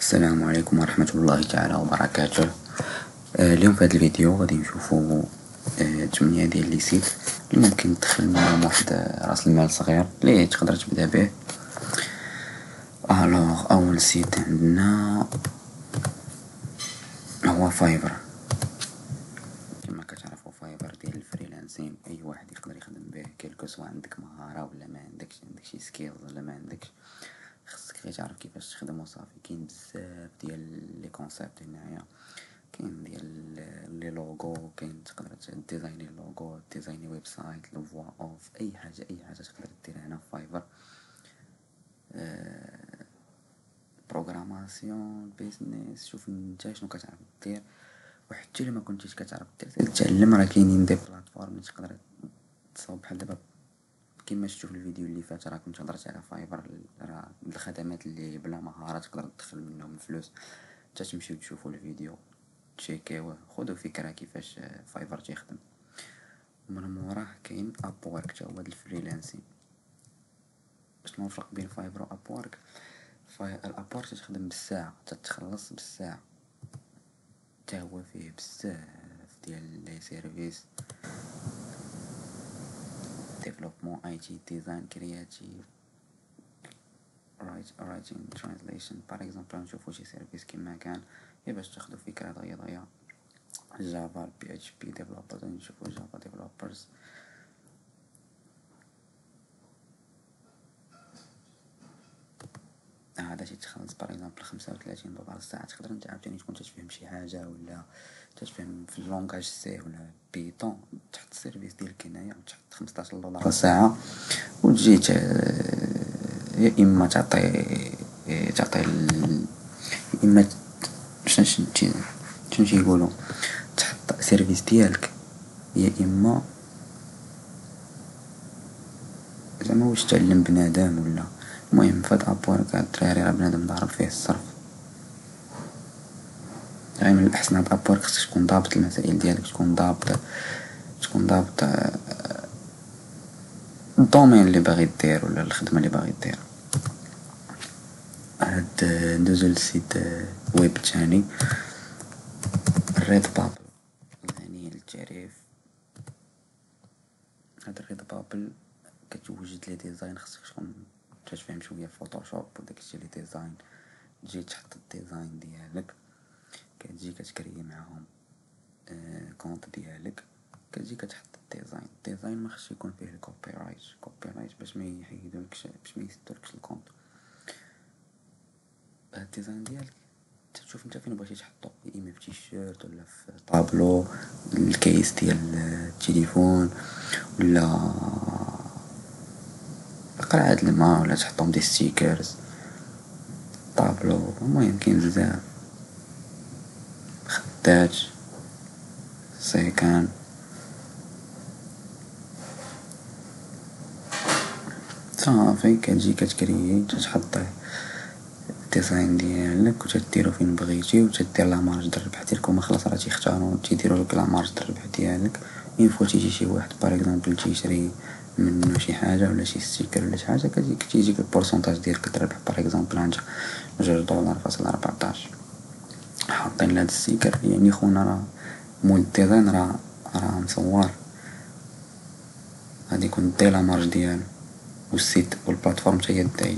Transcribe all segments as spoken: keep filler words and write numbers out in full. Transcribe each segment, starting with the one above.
السلام عليكم ورحمة الله تعالى وبركاته. آه اليوم في هذا الفيديو غادي نشوفو آه تمنية ديال لي سيت اللي ممكن تدخل منهم واحد راس المال صغير اللي تقدر تبدا به. الوغ اول سيت عندنا هو فايفر. كما كتعرفوا فايفر ديال الفريلانسين، اي واحد يقدر يخدم به كيلكو سوا عندك مهارة ولا ما عندكش، عندك شي سكيلز ولا ما عندكش، خصك غير تعرف كيفاش تخدم وصافي. كاين بزاف ديال لي كونسيبت هنايا، كاين ديال لي لوغو، كاين تقدر ديزايني لوغو، ديزايني ويب سايت، لو فوا اوف، اي حاجه اي حاجه تقدر ديرها هنا في فايفر. أه بروغراماسيون، بيزنس، شوف انت شنو كتعرف دير، وحتى الا ما كنتيش كتعرف دير تتعلم. راه كاينين دي بلاتفورم اللي تقدر تصاوب بحال دابا كيما شفتوا في الفيديو اللي فات. راه كنت هضرت على فايفر، راه الخدمات اللي بلا مهارة تقدر تدخل منهم الفلوس. حتى تمشيو تشوفوا الفيديو تشيكيوه، خذوا فكرة كيفاش فايفر تيخدم. ومن موراه كاين ابورك، تا هو الفريلانسين. شنو الفرق بين فايفر و ابورك؟ الابورك تخدم بالساعة، تتخلص بالساعة، تا هو فيه بزاف ديال لي سيرفيس، ديفلوبمون، اي تي، ديزاين، كرياتيف، writing, translation. par exemple نشوفو شي سيرفيس كيما كان هي باش تاخدو فكرة ضيا ضيا جافا، بي اتش بي ديفلوبرز، نشوفو جافا ديفلوبرز. هذا شي تخلص par exemple خمسة وثلاثين دولار الساعة. تقدر انت عاوتاني تكون تتفهم شي حاجة ولا تتفهم في اللونغاج سي ولا بيتون، تحط السيرفيس ديالك هنايا وتحط خمسطاش دولار الساعة، وتجي يا اما تعطي تعطي ال... يا اما شنو شنو تيقولوا تحط سيرفيس ديالك، يا اما زعما واش تعلم بنادم ولا. المهم فهاد ابورك هاد الدراري راه بنادم ضارب فيه الصرف. يعني من الاحسن هاد ابورك خصك تكون ضابط المسائل ديالك، تكون ضابط تكون ضابط الدومين اللي باغي دير ولا الخدمه اللي باغي دير. هاد ندوزو للسيت ويب تاني، الريد بابل غني للتعريف. هاد الريد بابل كتوجد لي ديزاين، خصك تكون تفهم شويه فوتوشوب وداكشي لي ديزاين. تجي تحط الديزاين ديالك، كتجي كتكري معاهم آه كونط ديالك، كتجي كتحط الديزاين. الديزاين ما خصش يكون فيه الكوبي رايت، كوبي رايت باش ما يحيدولكش، باش ما يسدولكش الكونط. هاد الديزاين ديالك تشوف انت فين بغيتي تحطو، يا اما في تيشيرت ولا في طابلو، الكيس ديال التليفون، ولا قرعة الماء، ولا تحطهم دي ستيكرز، طابلو. المهم كاين بزاف، خدات، سيكان. صافي كتجي كتكريي، تتحط الديزاين ديالك وتديرو فين بغيتي، وتدير لا مارج د الربح ديالك. هما خلاص راه تيختاروا تيديرولك لا مارج د الربح ديالك. اين فوا تيجي شي واحد باغ اكزومبل تيشري منو شي حاجه ولا شي ستيكر ولا شي حاجه، كتجيك تيجيك البورسونتاج ديالك د الربح. باغ اكزومبل عندك جوج دولار فاصل ربعطاش حاطين لهاد الستيكر، يعني خونا راه مول الديزاين راه راه مصور، غادي يكون دي لا مارج ديالو، والسيت والبلاتفورم حتى هي دايره.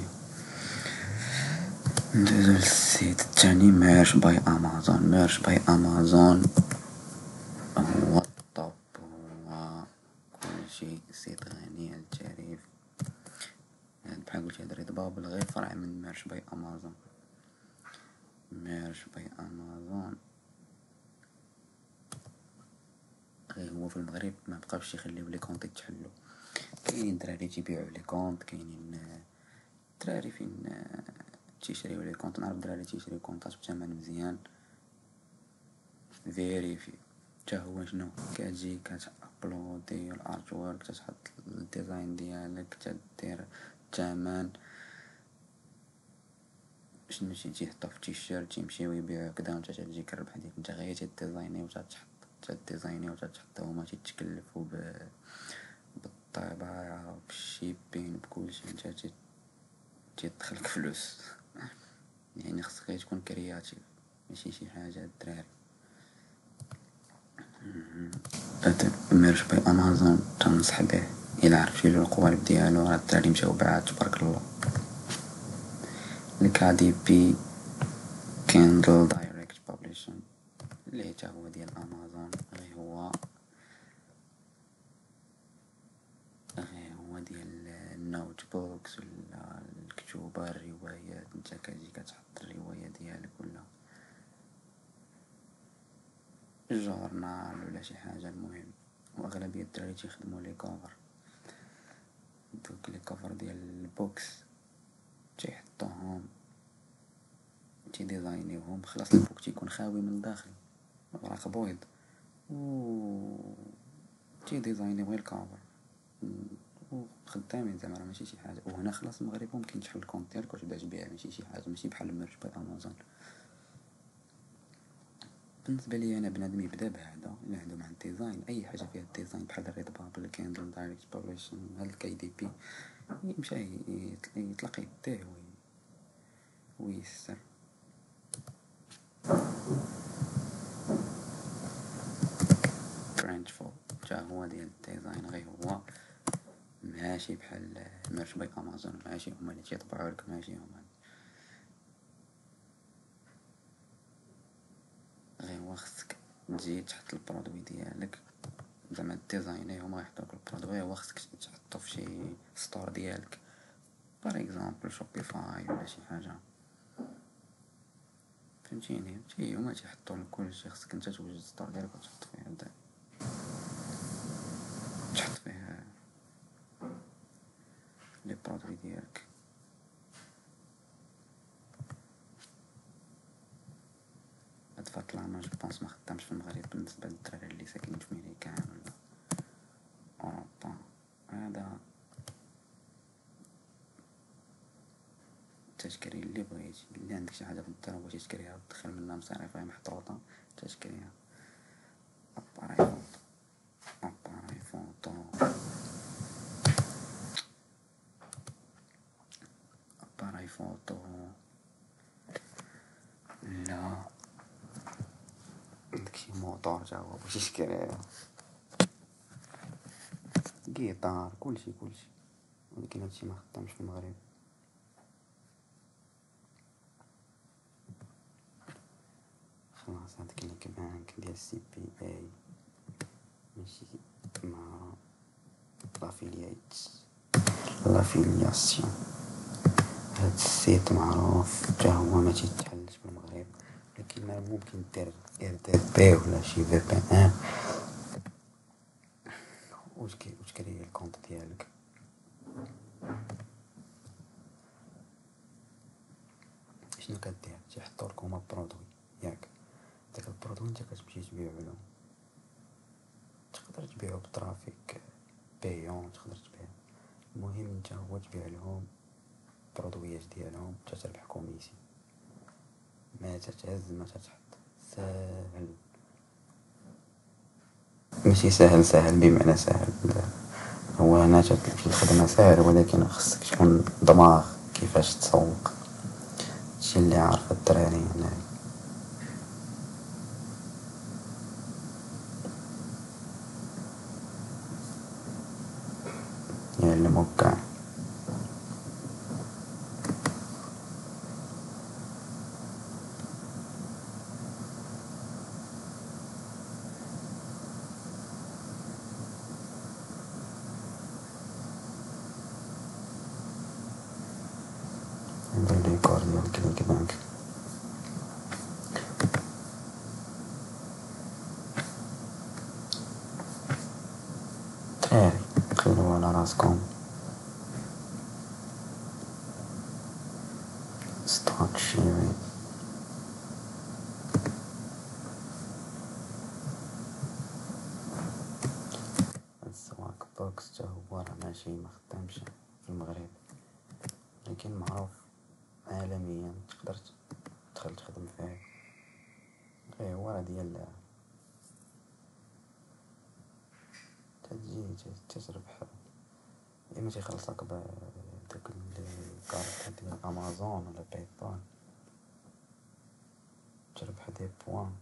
ندوزو للسيت التاني، ميرش باي امازون. ميرش باي امازون هو الطوب، هو كلشي سيت غني عن التعريف. يعني بحال قلت هاد ريد بابل غير فرع من ميرش باي امازون. ميرش باي امازون غير هو في المغرب ما بقاوش يخليو لي كونط يتحلو. كاينين دراري تيبيعوا لي كونط، كاينين دراري فين تيشريو لي كونط. نعرف دراري تيشريو كونطات بثمن مزيان فيريفي. تا هو شنو كتجي كتابلودي الارت وورك، تتحط الديزاين ديالك، تدير الثمن شنو شي تيحطو في تيشيرت تيمشيو يبيعو كدا، وانت تجيك الربح ديالك. انت غير تديزايني وتتحط تديزايني وتتحط، هما تيتكلفو بالطباعة بالشيبين بكلشي، انت تيدخلك فلوس. يعني خصك تكون كرياتيف كرياتيف ماشي شي حاجة الدراري. ميرج باي امازون تنصح به الى عرفتي له القوالب ديالو، راه الدراري مشاو بعاد تبارك الله. الكادي بي كيندل دايركت بابليشن اللي حتى هو ديال امازون، غير هو غير هو ديال النوت بوكس ولا الكتوبة الروايات. نتا كتجي كتحط الرواية ديالك ولا الجورنال ولا شي حاجة. المهم واغلبية الدراري تيخدمو لي كوفر، دوك لي كوفر ديال البوكس تيحطوهم تيديزاينيوهم، خلاص البوك تيكون خاوي من الداخل ورق بويض و تيديزاينيو غير الكوفر وخدامين زعما، راه ماشي شي حاجة. وهنا خلاص المغرب ممكن تحل الكونت ديالك وتبدا تبيع، ماشي شي حاجة ماشي بحال ميرش باي امازون. بالنسبه لي انا بنادم يبدا بهذا اللي عنده مع الديزاين، اي حاجه فيها الديزاين بحال الريد بابل كيندل دايركت بابليشن هاد الكي دي بي يمشي يطلق يديه ويسر. برانشفول جا هو ديال الديزاين، غير هو ماشي بحال ميرش باي امازون، ماشي هما اللي تيطبعوا لك، ماشي هما غير هو خصك تجي تحط البرودوي ديالك زعما الديزايني هما يحطوك البرودوي، هو خصك تحطو في شي ستور ديالك بار اكزامبل شوبيفاي ولا شي حاجه، فهمتيني؟ تي هما تيحطوا لك كلشي، خصك انت توجد ستور ديالك وتحط فيه هدا تحط فيه لي برودوي ديالك. هاد فاتلانا جو بونس ما خدامش في المغرب بالنسبه للدراري اللي ساكنين في ميريكان ولا اوروبا. هذا تشكري اللي بغيتي، اللي عندك شي حاجه في الدار بغيتي تشكريها وتدخل منها مصاريفها محطوطه تشكريها. اباراي فوطو اباراي فوطو اباراي فوطو لا داكشي موطور تا هو بغيتي تشكريه، كيطار كلشي كلشي، ولكن هادشي ما خدامش في المغرب. خلاص هاداك لينك بانك ديال سي بي اي ماشي مع لافيليات لافيلياسيون. هاد السيت معروف حتى هو ما تيتحلش بالمغرب، لكن ممكن دير ار دي بي ولا شي في بي ان وتكري الكونت ديالك. شنو كدير؟ تيحطولك هما برودوي ياك، داك البرودوي نتا كتمشي تبيعو لهم، تقدر تبيعو بترافيك بايون، تقدر تبيع، المهم نتا هو تبيع لهم برودويات ديالهم تتربح كوميسي. ما تتهز ما تتحط، ساهل ماشي ساهل ساهل بمعنى ساهل، هو هنا تمشي الخدمة ساهل، ولكن خصك تكون دماغ كيفاش تسوق، هادشي اللي عارف الدراري هنا. يعلموك كاع. ندير ريكورد ديال كليك بانك. دراري خلو على راسكم، ستارت شيرين. السواق بوكس تا هو راه ماشي مخدامش في المغرب، لكن معروف عالميا، تقدر تدخل تخدم فيه. غير هو راه ديال تجي تتربح، اما تيخلصك بداك الكارت ديال امازون ولا باي بال. دي بوان.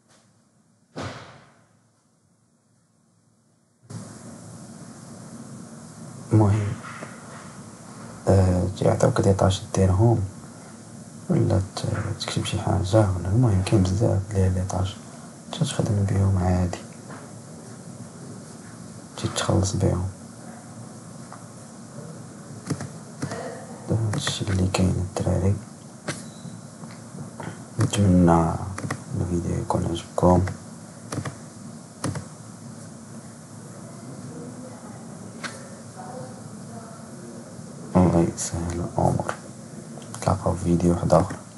المهم آه يعطيوك دي طاش ديرهم ولا تكتب شي حاجة، ولا المهم كاين بزاف ديال لي طاش تخدم بهم عادي تتخلص بهم. هادشي اللي كاين الدراري. نتمنى الفيديو يكون عجبكم. الله يسهل الامور. نتلاقاو في فيديو واحد اخر.